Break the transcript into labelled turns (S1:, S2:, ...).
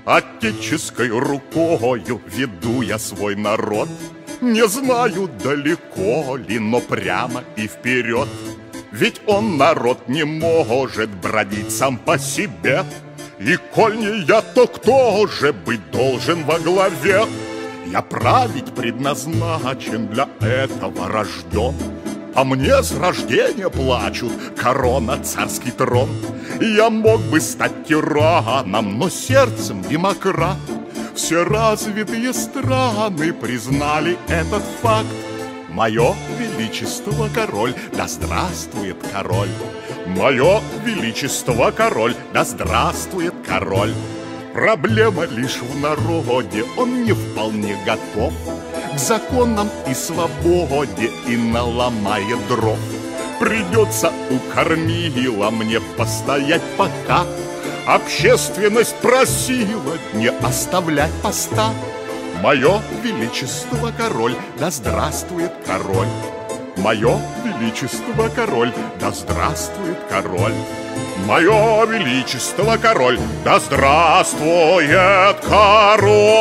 S1: Отеческой рукою веду я свой народ. Не знаю, далеко ли, но прямо и вперед. Ведь он, народ, не может бродить сам по себе. И коль не я, то кто же быть должен во главе? Я править предназначен, для этого рожден. А мне с рождения плачут корона, царский трон. Я мог бы стать тираном, но сердцем демократ. Все развитые страны признали этот факт. Мое величество король, да здравствует король. Мое величество король, да здравствует король. Проблема лишь в народе, он не вполне готов к законам и свободе и наломает дров. Придется у кормила мне постоять пока. Общественность просила не оставлять поста. Мое величество король, да здравствует король. Мое величество король, да здравствует король. Мое величество король, да здравствует король.